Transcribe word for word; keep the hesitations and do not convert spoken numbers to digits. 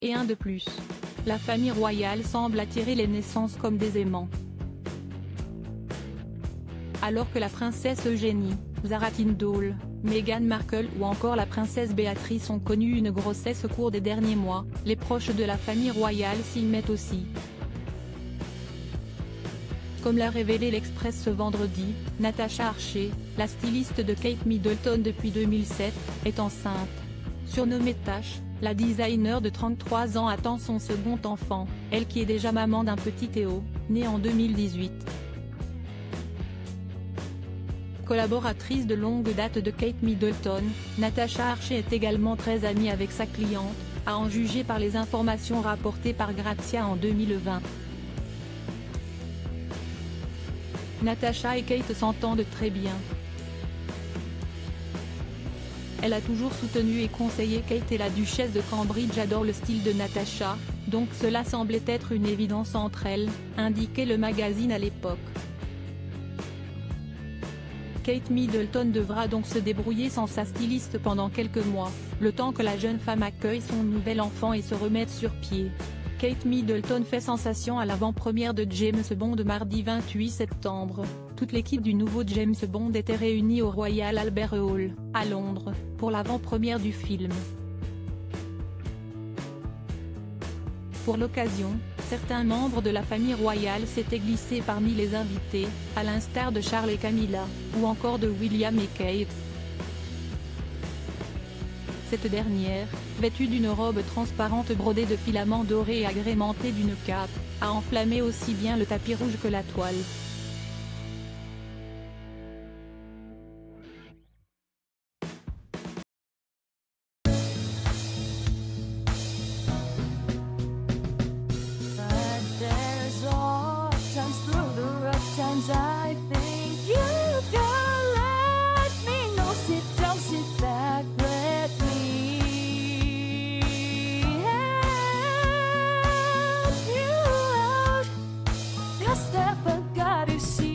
Et un de plus. La famille royale semble attirer les naissances comme des aimants. Alors que la princesse Eugénie, Zara Tindall, Meghan Markle ou encore la princesse Béatrice ont connu une grossesse au cours des derniers mois, les proches de la famille royale s'y mettent aussi. Comme l'a révélé l'Express ce vendredi, Natasha Archer, la styliste de Kate Middleton depuis deux mille sept, est enceinte. Surnommée Tash, la designer de trente-trois ans attend son second enfant, elle qui est déjà maman d'un petit Théo, né en deux mille dix-huit. Collaboratrice de longue date de Kate Middleton, Natasha Archer est également très amie avec sa cliente, à en juger par les informations rapportées par Grazia en deux mille vingt. Natasha et Kate s'entendent très bien. Elle a toujours soutenu et conseillé Kate et la duchesse de Cambridge adore le style de Natasha, donc cela semblait être une évidence entre elles, indiquait le magazine à l'époque. Kate Middleton devra donc se débrouiller sans sa styliste pendant quelques mois, le temps que la jeune femme accueille son nouvel enfant et se remette sur pied. Kate Middleton fait sensation à l'avant-première de James Bond mardi vingt-huit septembre. Toute l'équipe du nouveau James Bond était réunie au Royal Albert Hall, à Londres, pour l'avant-première du film. Pour l'occasion, certains membres de la famille royale s'étaient glissés parmi les invités, à l'instar de Charles et Camilla, ou encore de William et Kate. Cette dernière, vêtue d'une robe transparente brodée de filaments dorés et agrémentée d'une cape, a enflammé aussi bien le tapis rouge que la toile. Step, I gotta see.